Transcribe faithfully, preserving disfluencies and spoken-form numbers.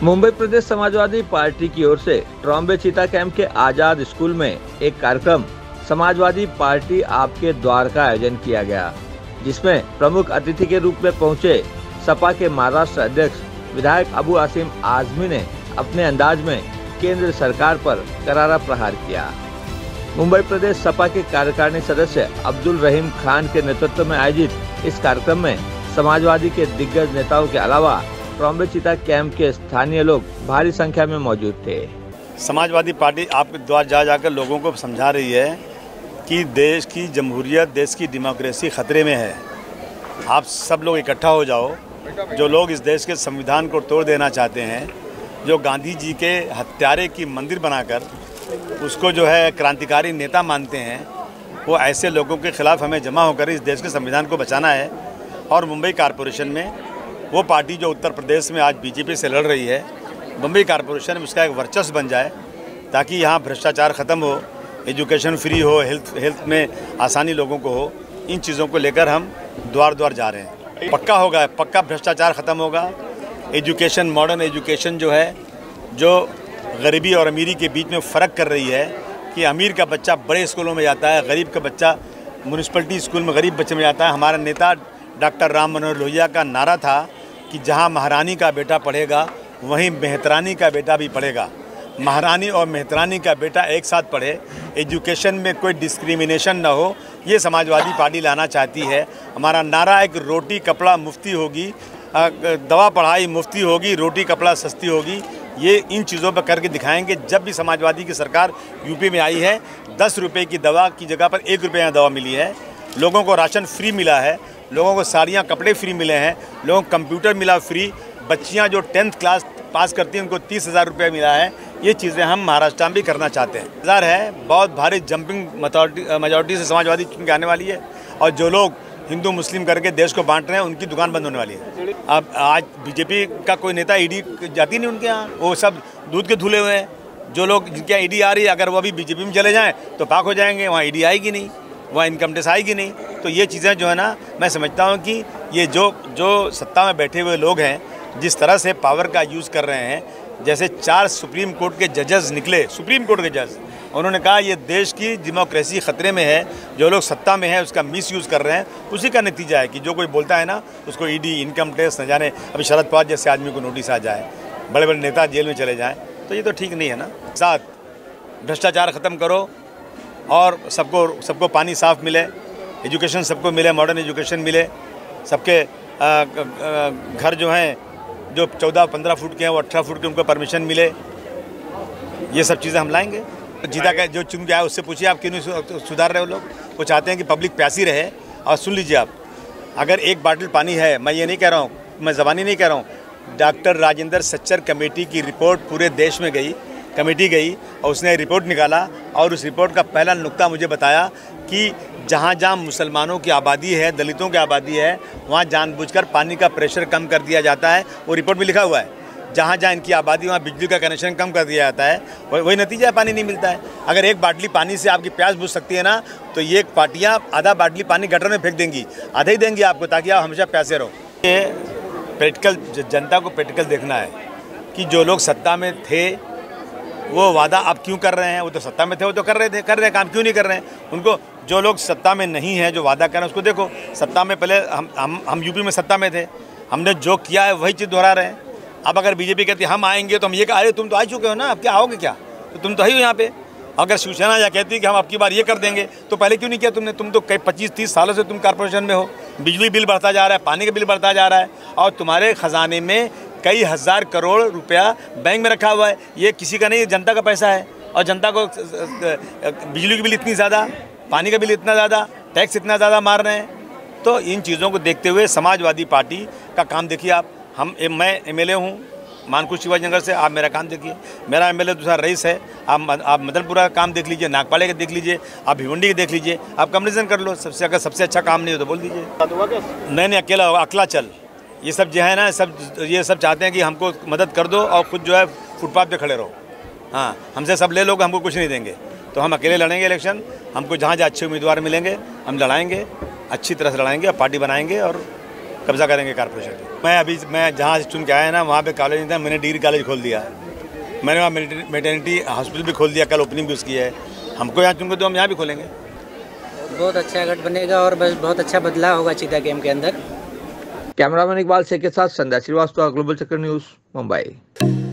मुंबई प्रदेश Samajwadi party की ओर से ट्रॉम्बे चीता कैंप के आजाद स्कूल में एक कार्यक्रम समाजवादी पार्टी आपके द्वार का आयोजन किया गया, जिसमें प्रमुख अतिथि के रूप में पहुंचे सपा के महाराष्ट्र अध्यक्ष विधायक अबू आसिम आजमी ने अपने अंदाज में केंद्र सरकार पर करारा प्रहार किया। मुंबई प्रदेश सपा के कार्यकारिणी सदस्य अब्दुल रहीम खान के नेतृत्व में आयोजित इस कार्यक्रम में समाजवादी के दिग्गज नेताओं के अलावा ट्रॉम्बे चीता कैंप के स्थानीय लोग भारी संख्या में मौजूद थे। समाजवादी पार्टी आपके द्वार जा जाकर लोगों को समझा रही है कि देश की जमहूरियत, देश की डेमोक्रेसी खतरे में है। आप सब लोग इकट्ठा हो जाओ। जो लोग इस देश के संविधान को तोड़ देना चाहते हैं, जो गांधी जी के हत्यारे की मंदिर बनाकर उसको जो है क्रांतिकारी नेता मानते हैं, वो ऐसे लोगों के खिलाफ हमें जमा होकर इस देश के संविधान को बचाना है। और मुंबई कॉरपोरेशन में वो पार्टी जो उत्तर प्रदेश में आज बीजेपी से लड़ रही है, मुंबई कॉरपोरेशन में उसका एक वर्चस्व बन जाए, ताकि यहाँ भ्रष्टाचार ख़त्म हो, एजुकेशन फ्री हो, हेल्थ हेल्थ में आसानी लोगों को हो। इन चीज़ों को लेकर हम द्वार द्वार जा रहे हैं। पक्का होगा, पक्का भ्रष्टाचार ख़त्म होगा। एजुकेशन, मॉडर्न एजुकेशन जो है, जो गरीबी और अमीरी के बीच में फ़र्क कर रही है कि अमीर का बच्चा बड़े स्कूलों में जाता है, गरीब का बच्चा म्यूनिसिपलिटी स्कूल में गरीब बच्चे में जाता है। हमारा नेता डॉक्टर राम मनोहर लोहिया का नारा था कि जहां महारानी का बेटा पढ़ेगा वहीं मेहतरानी का बेटा भी पढ़ेगा। महारानी और मेहतरानी का बेटा एक साथ पढ़े, एजुकेशन में कोई डिस्क्रिमिनेशन ना हो, ये समाजवादी पार्टी लाना चाहती है। हमारा नारा एक रोटी कपड़ा मुफ्ती होगी, दवा पढ़ाई मुफ्ती होगी, रोटी कपड़ा सस्ती होगी। ये इन चीज़ों पर करके दिखाएंगे। जब भी समाजवादी की सरकार यूपी में आई है, दस रुपये की दवा की जगह पर एक रुपये में दवा मिली है। लोगों को राशन फ्री मिला है, लोगों को साड़ियाँ कपड़े फ्री मिले हैं, लोगों को कंप्यूटर मिला फ्री। बच्चियाँ जो टेंथ क्लास पास करती हैं उनको तीस हज़ार रुपये मिला है। ये चीज़ें हम महाराष्ट्र में भी करना चाहते हैं। हज़ार है, बहुत भारी जंपिंग मेजॉरिटी से समाजवादी चुन के आने वाली है। और जो लोग हिंदू मुस्लिम करके देश को बांट रहे हैं, उनकी दुकान बंद होने वाली है। अब आज बीजेपी का कोई नेता ईडी जाती नहीं उनके यहाँ, वो सब दूध के धुले हुए हैं। जो लोग जिनके यहाँ ईडी आ रही है, अगर वो अभी बीजेपी में चले जाएँ तो पाक हो जाएंगे, वहाँ ईडी आएगी नहीं, वहाँ इनकम टैक्स आएगी नहीं। तो ये चीज़ें जो है ना, मैं समझता हूँ कि ये जो जो सत्ता में बैठे हुए लोग हैं, जिस तरह से पावर का यूज़ कर रहे हैं, जैसे चार सुप्रीम कोर्ट के जजेस निकले, सुप्रीम कोर्ट के जज, उन्होंने कहा ये देश की डेमोक्रेसी खतरे में है। जो लोग सत्ता में हैं उसका मिस यूज़ कर रहे हैं। उसी का नतीजा है कि जो कोई बोलता है ना, उसको ईडी, इनकम टैक्स, न जाने अभी शरद पवार जैसे आदमी को नोटिस आ जाए, बड़े बड़े नेता जेल में चले जाएँ, तो ये तो ठीक नहीं है ना। साथ भ्रष्टाचार ख़त्म करो और सबको सबको पानी साफ़ मिले, एजुकेशन सबको मिले, मॉडर्न एजुकेशन मिले, सबके घर जो हैं जो चौदह पंद्रह फुट के हैं वो अठारह फुट के उनको परमिशन मिले। ये सब चीज़ें हम लाएंगे। जीता का जो चुन के आया उससे पूछिए आप क्यों नहीं सुधार रहे हो। लोग वो चाहते हैं कि पब्लिक प्यासी रहे। और सुन लीजिए आप, अगर एक बाटल पानी है, मैं ये नहीं कह रहा हूँ, मैं ज़बानी नहीं कह रहा हूँ, डॉक्टर राजेंद्र सच्चर कमेटी की रिपोर्ट पूरे देश में गई, कमेटी गई और उसने रिपोर्ट निकाला और उस रिपोर्ट का पहला नुक्ता मुझे बताया कि जहाँ जहाँ मुसलमानों की आबादी है, दलितों की आबादी है, वहाँ जानबूझकर पानी का प्रेशर कम कर दिया जाता है। वो रिपोर्ट में लिखा हुआ है। जहाँ जहाँ इनकी आबादी, वहाँ बिजली का कनेक्शन कम कर दिया जाता है। वही नतीजा है, पानी नहीं मिलता है। अगर एक बाटली पानी से आपकी प्यास बुझ सकती है ना, तो ये पार्टियाँ आधा बाटली पानी गटर में फेंक देंगी, आधा ही देंगी आपको, ताकि आप हमेशा प्यासे रहो। ये प्रैक्टिकल, जनता को प्रैक्टिकल देखना है कि जो लोग सत्ता में थे वो वादा आप क्यों कर रहे हैं। वो तो सत्ता में थे, वो तो कर रहे थे, कर रहे हैं काम, क्यों नहीं कर रहे हैं उनको। जो लोग सत्ता में नहीं हैं, जो वादा कर रहे हैं, उसको देखो। सत्ता में पहले हम हम हम यूपी में सत्ता में थे, हमने जो किया है वही चीज़ दोहरा रहे हैं। अब अगर बीजेपी कहती है हम आएंगे, तो हम ये कह अरे तुम तो आ चुके हो ना, अब क्या आओगे क्या, तो तुम तो ही हो यहाँ पे। अगर शिवसेना या कहती है कि हम अब की बार ये कर देंगे, तो पहले क्यों नहीं किया तुमने। तुम तो कई पच्चीस तीस सालों से तुम कॉर्पोरेशन में हो, बिजली बिल बढ़ता जा रहा है, पानी का बिल बढ़ता जा रहा है, और तुम्हारे खजाने में कई हज़ार करोड़ रुपया बैंक में रखा हुआ है। ये किसी का नहीं, जनता का पैसा है। और जनता को बिजली की बिल इतनी ज़्यादा, पानी का बिल इतना ज़्यादा, टैक्स इतना ज़्यादा मार रहे हैं। तो इन चीज़ों को देखते हुए समाजवादी पार्टी का काम देखिए आप। हम मैं एमएलए हूँ मानकुश शिवाजी नगर से, आप मेरा काम देखिए। मेरा एमएलए दूसरा रईस है। आप आप मदनपुरा का काम देख लीजिए, नागपाले का देख लीजिए, आप भिवंडी का देख लीजिए। आप कंपेरिजन कर लो। सबसे अगर सबसे अच्छा काम नहीं हो तो बोल दीजिए। नहीं नहीं, अकेला होगा, अकेला चल। ये सब जो है ना, सब ये सब चाहते हैं कि हमको मदद कर दो और खुद जो है फुटपाथ पे खड़े रहो। हाँ, हमसे सब ले लोग, हमको कुछ नहीं देंगे। तो हम अकेले लड़ेंगे इलेक्शन। हमको जहाँ जहाँ अच्छे उम्मीदवार मिलेंगे हम लड़ाएंगे, अच्छी तरह से लड़ाएंगे और पार्टी बनाएंगे और कब्जा करेंगे कॉर्पोरेशन पे। मैं अभी मैं जहाँ से चुन के आया ना, वहाँ पे कॉलेज नहीं था, मैंने डिग्री कॉलेज खोल दिया। मैंने वहाँ मेटर्निटी हॉस्पिटल भी खोल दिया, कल ओपनिंग भी उसकी है। हमको यहाँ चुन के तो हम यहाँ भी खोलेंगे। बहुत अच्छा गठ बनेगा और बस बहुत अच्छा बदलाव होगा चीता गेम के अंदर। कैमरामैन इकबाल शेख के साथ संध्या श्रीवास्तव, ग्लोबल चक्कर न्यूज, मुंबई।